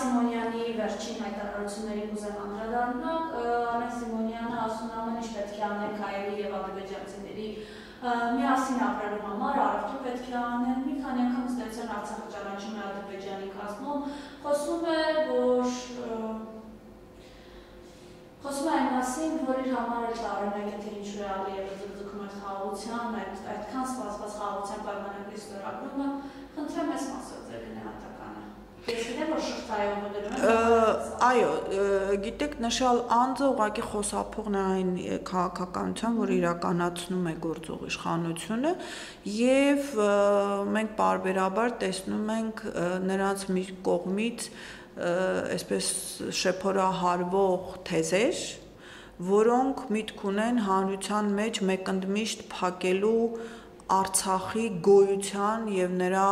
Սիմոնյանի վերջին հայտարարություններին կուզեմ անդրադառնալ, Արմեն Սիմոնյանը ասում է ամեն ինչ պետք է անենք հայերի եւ ադրբեջանցիների միասին ապրելու համար, առևտուր պետք է անեն, մի քանի անգամ ստեցան Արցախը ճանաչում է Ադրբեջանի կազմում, խոսում է այն մասին, որ իր համար էլ տարում է, թե ինչու է Ալիևը ձգձգում այդ խաղաղության, այդքան սպասված խաղաղության պայմանագրի ստորագրումը, խնդրեմ այս մասով ձեր գնահատականը։ Այո, գիտեք, նշալ անձը ուղղակի խոսափողն է այն քաղաքականության, որ իրականացնում է գործող իշխանությունը եւ մենք պարբերաբար տեսնում ենք նրանց մի կողմից այսպես շեփորահարվող թեզեր, որոնք միտք ունեն հանրության մեջ մեկընդմիշտ փակելու Արցախի գոյության եւ նրա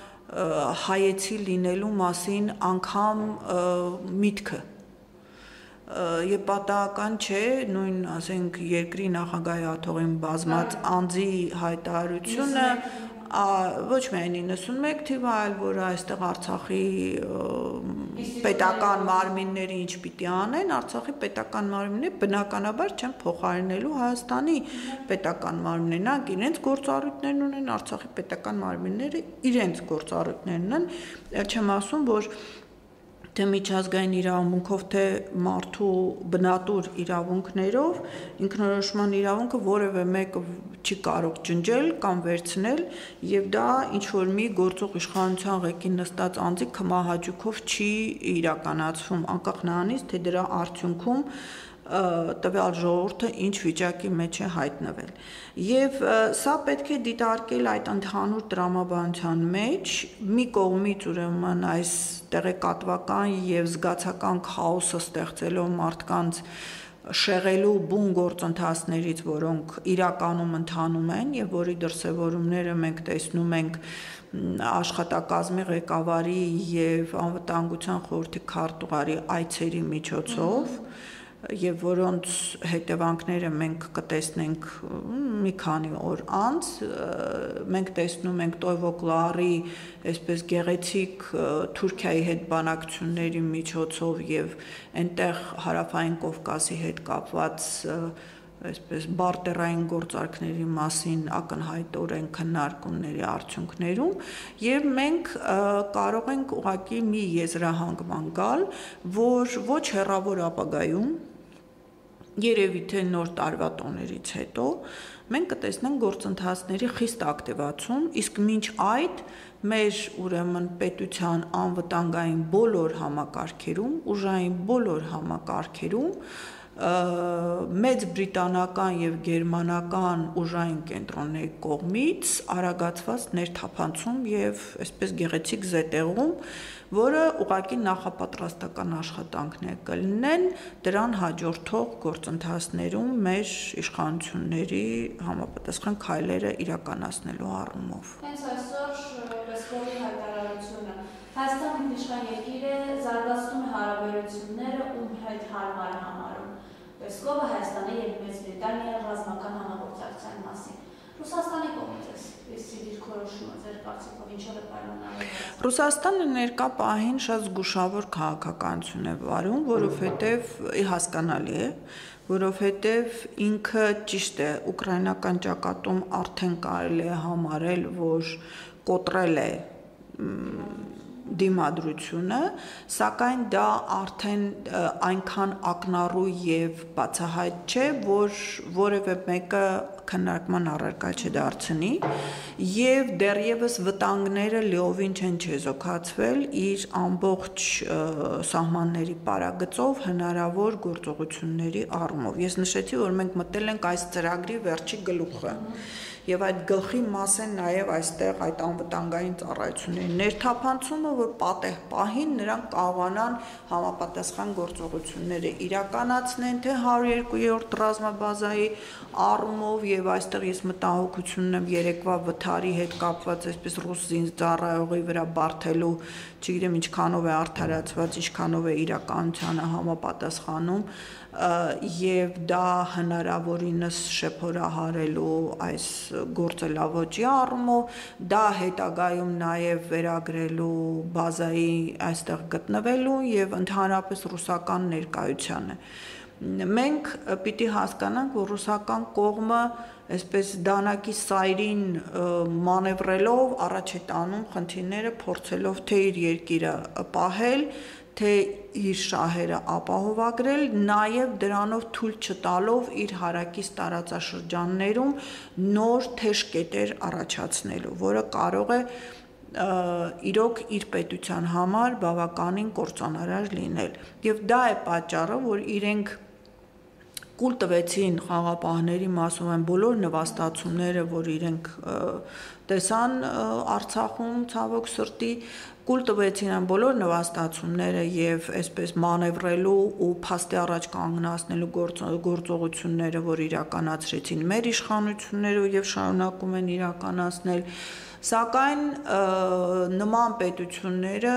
հայեցի լինելու մասին անգամ միտքը եւ պատահական չէ նույն ասենք երկրի նախագահի աթողին բազմած անձի հայտարարությունը ոչ միայն 91 թիվը, այլ որ այստեղ Արցախի պետական մարմինները ինչ պիտի անեն, Արցախի պետական մարմինները բնականաբար չեն փոխարինելու Հայաստանի պետական մարմիններին, նրանք իրենց գործառույթներն ունեն, Արցախի պետական մարմինները իրենց գործառույթներն են, չեմ ասում, որ թե միջազգային իրավունքով, թե մարդու բնատուր իրավունքներով ինքնորոշման իրավունքը որևէ մեկը չի կարող ջնջել կամ վերցնել եւ դա ինչ որ մի գործող իշխանության ղեկին նստած անձի կմահաճուքով չի իրականացվում անկախ նրանից թե դրա արդյունքում տվյալ ժողովուրդը ինչ վիճակի մեջ է հայտնվել եւ սա պետք է դիտարկել այդ ընդհանուր տրամաբանության մեջ մի կողմից ուրեմն այս տեղեկատվական եւ զգացական քաոսը ստեղծելով մարդկանց շեղելու բուն գործընթացներից, որոնք իրականում ընթանում են եւ որի դրսեւորումները մենք տեսնում ենք աշխատակազմի ղեկավարի եւ անվտանգության խորհրդի քարտուղարի այցերի միջոցով եւ որոնց հետևանքները մենք կտեսնենք մի քանի օր անց մենք տեսնում ենք Տոյվոկլարի այսպես գեղեցիկ Թուրքիայի հետ բանակցությունների միջոցով եւ այնտեղ հարավային Կովկասի հետ կապված այսպես բարտերային գործարքների մասին ակնհայտորեն քննարկումների արդյունքներում եւ մենք կարող ենք ուղղակի մի եզրահանգման գալ, որ ոչ հեռավոր ապագայում երևի թե նոր տարվա տոներից հետո մենք կտեսնենք գործընթացների խիստ ակտիվացում, իսկ մինչ այդ մեր ուրեմն պետության անվտանգային բոլոր համակարգերում, ուժային բոլոր համակարգերում մեծ բրիտանական եւ գերմանական ուժային կենտրոնների կողմից արագացված ներթափանցում եւ այսպես գեղեցիկ զետեղում, որը ուղղակի նախապատրաստական աշխատանքներ կլինեն դրան հաջորդող գործընթացներում մեր իշխանությունների համապատասխան քայլերը իրականացնելու առումով։ Հենց այսօր Պեսկովի հայտարարությունը Հայաստանը ինքնիշխան երկիր է, զարգացնում է հարաբերությունները ում հետ հարմար է համարում։ Պեսկովը Հայաստանի եւ Մեծ Բրիտանիայի ռազմական համագործակցության մասին։ Ռուսաստանի կողմից էսի դիրքորոշումը ձեր կարծիքով ինչով է պայմանավորված։ Ռուսաստանը ներկա պահին շատ զգուշավոր քաղաքականություն է վարում, որովհետեւ հասկանալի է, որովհետեւ ինքը ճիշտ է ուկրաինական ճակատում արդեն կարելի է համարել, որ կոտրել է դիմադրությունը, սակայն դա արդեն այնքան ակնառու եւ բացահայտ չէ, որ որևէ մեկը քննարկման առարկա չդարձնի եւ դեռևս վտանգները լիովին չեն չեզոքացվել իր ամբողջ սահմանների պարագծով հնարավոր գործողությունների առումով։ Ես նշեցի, որ մենք մտել ենք այս ծրագրի վերջի գլուխը եւ այդ գլխի մաս են նաեւ այստեղ այդ անվտանգային ծառայությունների ներթափանցումը, որ պատեհ պահին նրանք կարողանան համապատասխան գործողությունները իրականացնեն, թե 102-րդ ռազմաբազայի առումով եւ այստեղ ես մտահոգությունն եմ երեկվա վթարի հետ կապված այսպես ռուս զինծառայողի վրա բարթելու, չգիտեմ ինչքանով է արդարացված, ինչքանով է իրականությանը համապատասխանում եւ դա հնարավորինս շեփորահարելու այս գործելավոճի առումով, դա հետագայում նաև վերագրելու բազայի այստեղ գտնվելու եւ ընդհանրապես ռուսական ներկայությանը։ Մենք պիտի հասկանանք, որ ռուսական կողմը այսպես դանակի սայրին մանևրելով առաջ է տանում խնդիրները, փորձելով թե իր երկիրը պահել, թե իր շահերը ապահովագրել, նաև դրանով թույլ չտալով իր հարակից տարածաշրջաններում նոր թեժ կետեր առաջացնելու, որը կարող է իրոք իր պետության համար բավականին կործանարար լինել։ Եվ դա է պատճառը, որ իրենք կուլ տվեցին խաղապահների մասով այն բոլոր նվաստացումները, որ իրենք տեսան Արցախում ցավոք սրտի, կուլ տվեցին այն բոլոր նվաստացումները եւ այսպես մանևրելու ու փաստի առաջ կանգնացնելու գործողությունները, որ իրականացրեցին մեր իշխանությունները եւ շարունակում են իրականացնել, սակայն նման պետությունները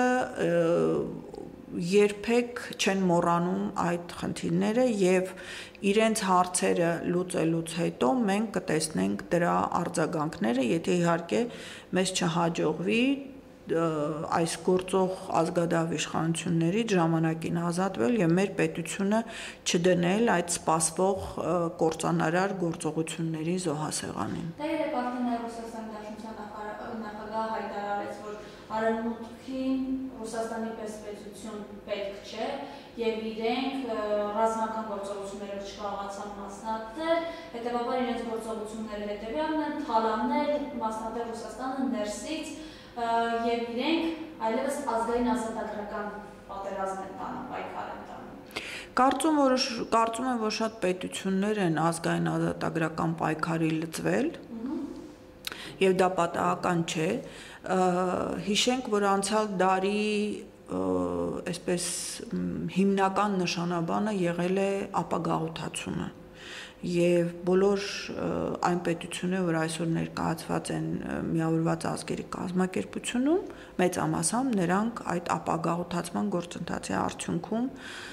երբեք չեն մոռանում այդ խնդիրները եւ իրենց հարցերը լուծելուց հետո մենք կտեսնենք դրա արձագանքները, եթե իհարկե մեզ չհաջողվի այս գործող ազգադահ իշխանություններից ժամանակին ազատվել եւ մեր պետությունը չդնել այդ սպասվող կործանարար գործողությունների զոհասեղանին։ Դա երբ արդեն Ռուսաստանի Դաշնության նախագահը հայտարարեց, որ Արևմուտքին Ռուսաստանի պես պետություն պետք չէ եւ իրենք ռազմական գործողություններով չկարողացան մասնակցել, հետեւաբար իրենց գործողությունները հետեւյալն են՝ թալանել մասնատել Ռուսաստանը ներսից եւ իրենք այլևս ազգային ազատագրական պատերազմ են տանում, պայքար են տանում։ Կարծում եմ, որ շատ պետություններ են ազգային ազատագրական պայքարի լծվել եւ դա պատահական չէ։ Հիշենք, որ անցյալ դարի այսպես հիմնական նշանաբանը եղել է ապագաղութացումը եւ բոլոր այն պետությունները, որ այսօր ներկայացված են միավորված ազգերի կազմակերպությունում, մեծամասամբ նրանք այդ ապագաղութացման գործընթացի արդյունքում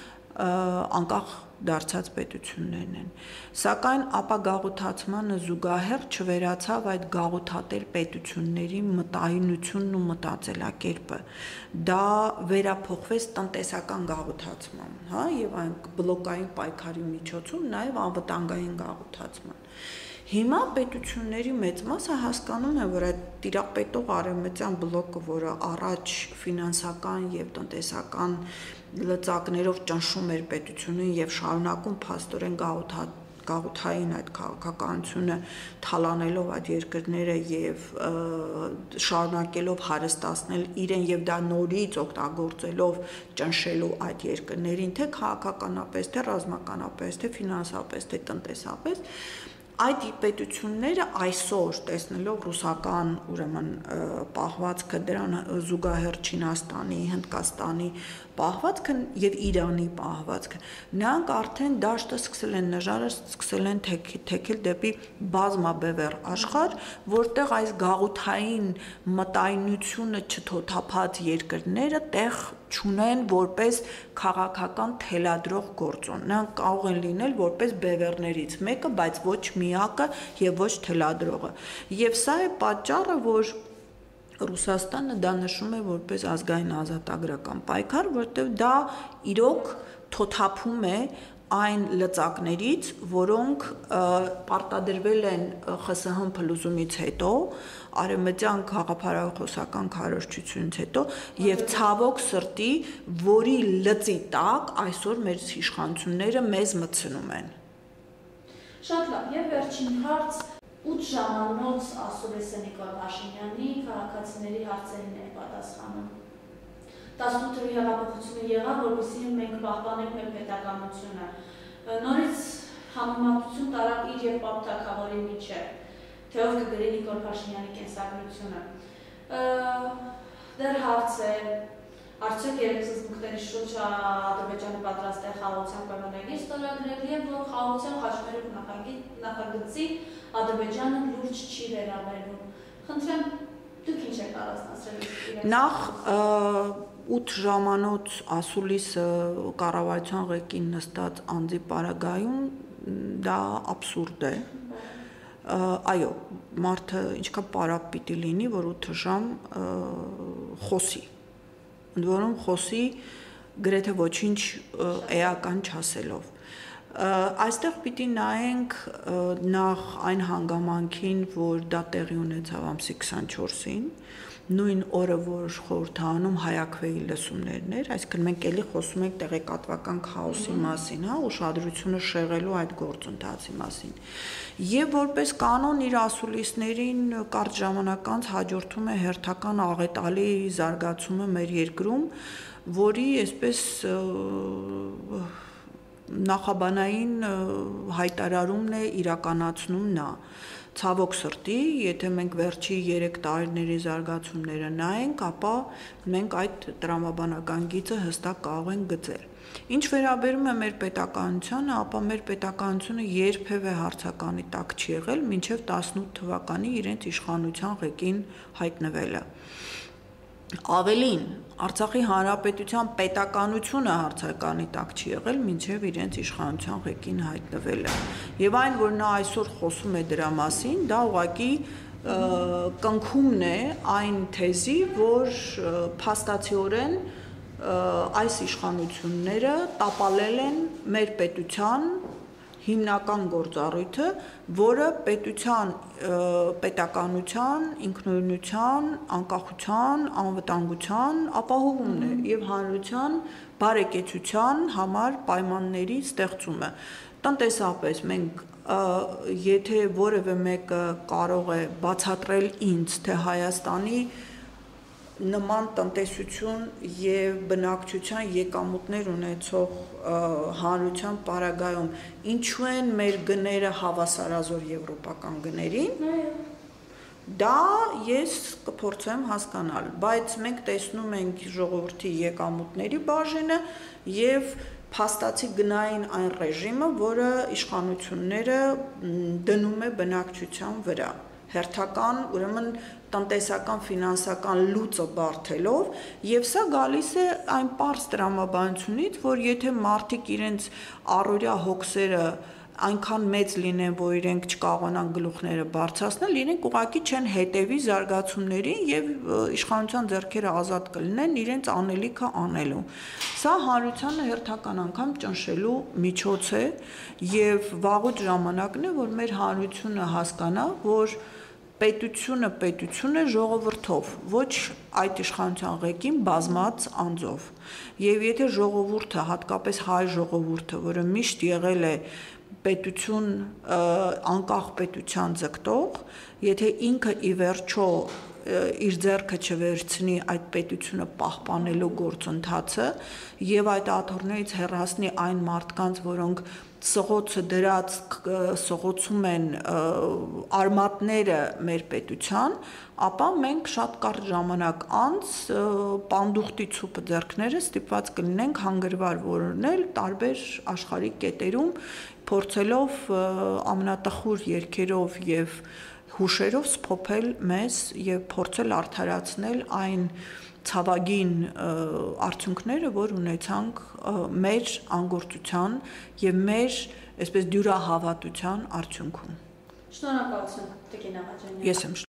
անկախ դարձած պետություններն են, սակայն ապագաղութացմանը զուգահեռ չվերացավ այդ գաղութատեր պետությունների մտայնությունն ու մտածելակերպը, դա վերափոխվեց տնտեսական գաղութացման, հա, եւ այն բլոկային պայքարի միջոցով նաեւ անվտանգային գաղութացման։ Հիմա պետությունների մեծ մասը հասկանում է, որ այդ տիրապետող արևմտյան բլոկը, որը առաջ ֆինանսական եւ տնտեսական լծակներով ճնշում էր պետությունին եւ շարունակում փաստորեն գաղութային այդ քաղաքականությունը թալանելով այդ երկրները եւ շարունակելով հարստացնել իրեն եւ դա նորից օգտագործելով ճնշելու այդ երկրներին, թե քաղաքականապես, թե ռազմականապես, թե ֆինանսապես, թե տնտեսապես, այդ պետությունները այսօր տեսնելով ռուսական ուրեմն պահվածքը, դրան զուգահեռ Չինաստանի, Հնդկաստանի պահվածքը եւ Իրանի պահվածքը, նրանք արդեն դաշտը սկսել են նժարը, սկսել են թեքել դեպի բազմաբևեռ աշխարհ, որտեղ այս գաղութային մտայնությունը չթոթափած երկրները տեղ չունեն որպես քաղաքական թելադրող գործոն։ Նրանք կարող են լինել որպես բևեռներից մեկը, բայց ոչ միակը եւ ոչ թելադրողը։ Եվ սա է պատճառը, որ Ռուսաստանը դա նշում է որպես ազգային ազատագրական պայքար, որտեղ դա իրոք թոթափում է այն լծակներից, որոնք պարտադրվել են ԽՍՀՄ փլուզումից հետո, արևմտյան գաղափարախոսական քարոզչությունից հետո եւ ցավոք սրտի, որի լծի տակ այսօր մեր իշխանությունները մեզ մտցնում են։ Շատ լավ, եւ վերջին հարց 8 ժամանոց ասում է Նիկոլ Փաշինյանի քաղաքացիների հարցերին է պատասխանում։ 18 թվականի հեղափոխությունը եղավ, որովհետեւ մենք պահպանենք մեր պետականությունը։ Նորից համեմատություն տարավ իր եւ Պապ Թագավորի միջեւ, թե ով կգրի Նիկոլ Փաշինյանի կենսագրությունը։ Դեռ հարց է, արդյոք երեք սկզբունքների շուրջ Ադրբեջանը պատրաստ է խաղաղության պայմանագիր ստորագրել եւ որ խաղաղության խաչմերուկ նախագծի Ադրբեջանը լուրջ չի վերաբերվում։ Խնդրեմ, դուք ինչ եք առանձնացրել։ Նախ 8 ժամանոց ասուլիսը կառավարության ղեկին նստած անձի պարագայում դա աբսուրդ է։ այո, մարդը ինչքան պարապ պիտի լինի, որ 8 ժամ խոսի։ Ընդ որում խոսի գրեթե ոչինչ էական չասելով։ Այստեղ պիտի նայենք նախ այն հանգամանքին, որ դա տեղի ունեցավ ամսի 24-ին, նույն օրը, որ խորհրդարանում Հայաքվեի լսումներն էր, այսինքն մենք էլի խոսում ենք տեղեկատվական քաոսի մասին, ուշադրությունը շեղելու այդ գործընթացի մասին։ Եվ որպես կանոն իր ասուլիսներին կարճ ժամանակ անց հաջորդում է հերթական աղետալի զարգացումը մեր երկրում, որի այսպես նախաբանային հայտարարումն է իրականացնում նա։ Ցավոք սրտի, եթե մենք վերջի 3 տարիների զարգացումները նայենք, ապա մենք այդ տրամաբանական գիծը հստակ կարող ենք գծել։ Ինչ վերաբերում է մեր պետականությանը, ապա մեր պետականությունը երբևէ հարցականի տակ չի եղել մինչև 18 թվականի իրենց իշխանության ղեկին հայտնվելը։ Ավելին, Արցախի Հանրապետության պետականությունը հարցականի տակ չի եղել մինչև իրենց իշխանության ղեկին հայտնվելը։ Եվ այն, որ նա այսօր խոսում է դրա մասին, դա ուղղակի կնքումն է այն թեզի, որ փաստացիորեն այս իշխանությունները տապալել են մեր պետության հիմնական գործառույթը, որը պետականության, ինքնուրույնության, անկախության, անվտանգության ապահովումն է եւ հանրության բարեկեցության համար պայմանների ստեղծումը։ Տնտեսապես մենք եթե որևէ մեկը կարող է բացատրել ինձ, թե Հայաստանի նման տնտեսություն եւ բնակչության եկամուտներ ունեցող հանրության պարագայում ինչու են մեր գները հավասարազոր եվրոպական գներին, դա ես կփորձեմ հասկանալ, բայց մենք տեսնում ենք ժողովրդի եկամուտների բաժինը եւ փաստացի գնային այն ռեժիմը, որը իշխանությունները դնում է բնակչության վրա։ Հերթական, ուրեմն տնտեսական, ֆինանսական լուծը բարթելով, եւ սա գալիս է այն պարզ տրամաբանությունից, որ եթե մարդիկ իրենց առօրյա հոգսերը այնքան մեծ լինեն, որ իրենք չկարողանան գլուխները բարձրացնել, իրենք ուղղակի չեն հետևի զարգացումներին եւ իշխանության ձեռքերը ազատ կլինեն իրենց անելիքը անելու։ Սա հանրությանը հերթական անգամ ճնշելու միջոց է եւ վաղուց ժամանակն է, որ մեր հանրությունը հասկանա, որ պետություն է ժողովրդով, ոչ այդ իշխանության ղեկին բազմած անձով։ Եվ եթե ժողովուրդը, հատկապես հայ ժողովուրդը, որը միշտ եղել է պետություն, անկախ պետության ձգտող, եթե ինքը ի վերջո իր ձեռքը չվերցնի այդ պետությունը պահպանելու գործընթացը եւ այդ աթոռներից հեռացնի այն մարդկանց, որոնք սղոցը դրած սղոցում են արմատները մեր պետության, ապա մենք շատ կարճ ժամանակ անց պանդուխտի ցուպը ձեռքները ստիպված կլինենք հանգրվար որոնել տարբեր աշխարհի կետերում, փորձելով ամենատխուր երգերով եւ հուշերով սփոփել մեզ եւ փորձել արդարացնել այն ցավագին արդյունքները, որ ունեցանք մեր անգործության եւ մեր այսպես դյուրահավատության արդյունքում։ Շնորհակալություն, Տիկին Աղաջանյան։ Ես եմ